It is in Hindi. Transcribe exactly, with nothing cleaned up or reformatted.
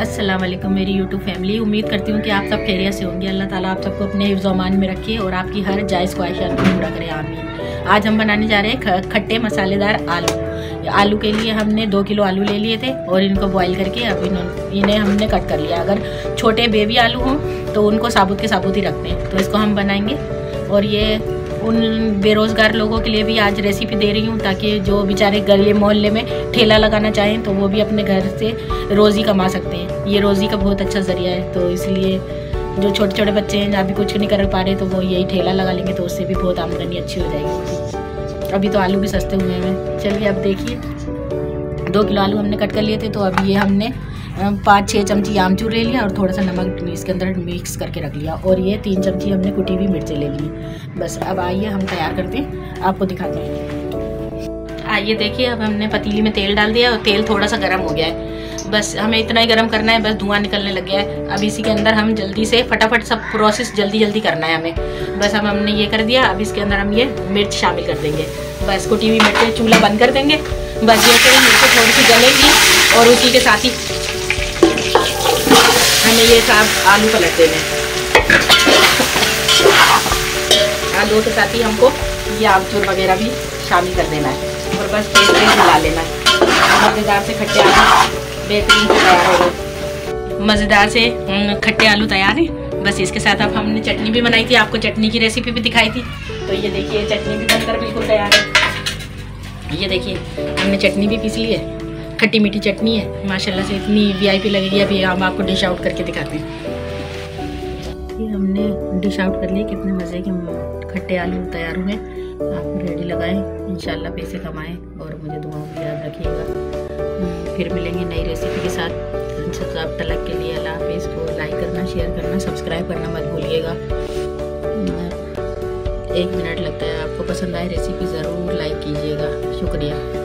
अस्सलाम वालेकुम मेरी यूट्यूब फैमिली। उम्मीद करती हूँ कि आप सब खैरियत से होंगे। अल्लाह ताला आप सबको अपने हिफ्ज़-ओ-अमान में रखे और आपकी हर जायज़ ख्वाहिशात को पूरा करे, आमीन। आज हम बनाने जा रहे हैं खट्टे मसालेदार आलू। आलू के लिए हमने दो किलो आलू ले लिए थे और इनको बॉईल करके अब इन्हें हमने कट कर लिया। अगर छोटे बेबी आलू हों तो उनको साबुत के साबुत ही रखते हैं। तो इसको हम बनाएंगे और ये उन बेरोज़गार लोगों के लिए भी आज रेसिपी दे रही हूँ ताकि जो बेचारे गली मोहल्ले में ठेला लगाना चाहें तो वो भी अपने घर से रोज़ी कमा सकते हैं। ये रोज़ी का बहुत अच्छा ज़रिया है, तो इसलिए जो छोटे छोटे बच्चे हैं अभी कुछ नहीं कर पा रहे तो वो यही ठेला लगा लेंगे, तो उससे भी बहुत आमदनी अच्छी हो जाएगी। अभी तो आलू भी सस्ते हुए हैं। चलिए अब देखिए, दो किलो आलू हमने कट कर लिए थे, तो अब ये हमने पाँच छः चमची आमचूर ले लिया और थोड़ा सा नमक इसके अंदर मिक्स करके रख लिया और ये तीन चमची हमने कुटी हुई मिर्चें ले ली। बस अब आइए हम तैयार करते हैं, आपको दिखाते हैं। आइए देखिए, अब हमने पतीली में तेल डाल दिया और तेल थोड़ा सा गर्म हो गया है। बस हमें इतना ही गर्म करना है, बस धुआं निकलने लग गया है। अब इसी के अंदर हम जल्दी से फटाफट सब प्रोसेस जल्दी जल्दी करना है हमें। बस अब हमने ये कर दिया। अब इसके अंदर हम ये मिर्च शामिल कर देंगे। बस कुटी हुई मिर्चें, चूल्हा बंद कर देंगे। बस ये फिर मिर्चें थोड़ी सी जलेगी और उसी के साथ ही हमें ये सब आलू पलट देने हैं। आलू के साथ ही हमको ये आमचूर वगैरह भी शामिल कर देना है और बस तेज तेज मिला लेना है। मज़ेदार से खट्टे आलू बेहतरीन से तैयार हो गए। मज़ेदार से खट्टे आलू तैयार हैं। बस इसके साथ अब हमने चटनी भी बनाई थी, आपको चटनी की रेसिपी भी दिखाई थी। तो ये देखिए, चटनी भी बनकर बिल्कुल तैयार है। ये देखिए, हमने चटनी भी पीस ली है, खट्टी मीठी चटनी है माशाल्लाह से, इतनी वीआईपी लगेगी। अभी हम आपको डिश आउट करके दिखाते हैं। ये हमने डिश आउट कर लिए, कितने मज़े के खट्टे आलू तैयार हुए। आप रेडी लगाएं, इंशाल्लाह पैसे कमाएं और मुझे दुआओं में याद रखिएगा। फिर मिलेंगे नई रेसिपी के साथ। तब तक के लिए अल्लाह हाफिज़। को लाइक करना, शेयर करना, सब्सक्राइब करना मत भूलिएगा। एक मिनट लगता है, आपको पसंद आए रेसिपी ज़रूर लाइक कीजिएगा। शुक्रिया।